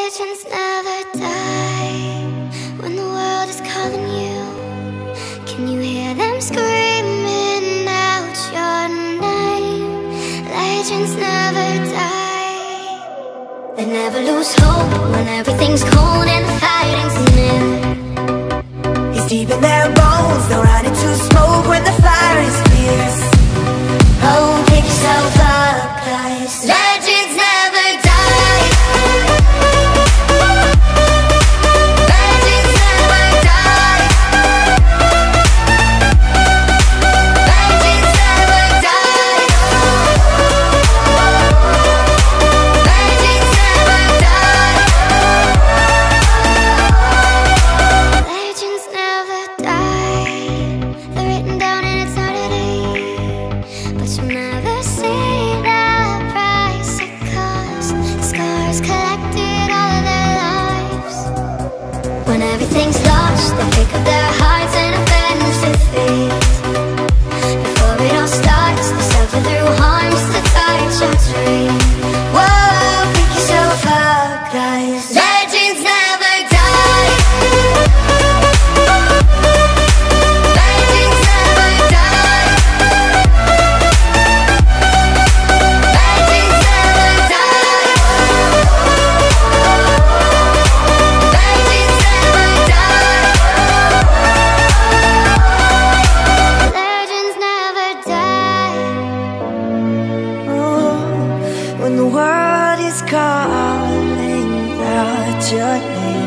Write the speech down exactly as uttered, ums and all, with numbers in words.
Legends never die when the world is calling you. Can you hear them screaming out your name? Legends never die. They never lose hope when everything's cold and the fighting's near. It's deep in their bones, they'll run into smoke when the fire is fierce. Oh, pick yourself up, guys. Legends never die. Legends never die. Legends never die. Legends never die. Legends never die. They're written down in eternity, but you'll never see the price it costs. Scars collected all of their lives. When everything's lost, they pick up their hearts and avenge defeat. Before it all starts, they suffer through harms to touch your tree. Whoa, pick yourself up, guys. Legends never die. Legends never die. Legends never die. Legends never die. Legends never die. Oh, when the world is calling out your name.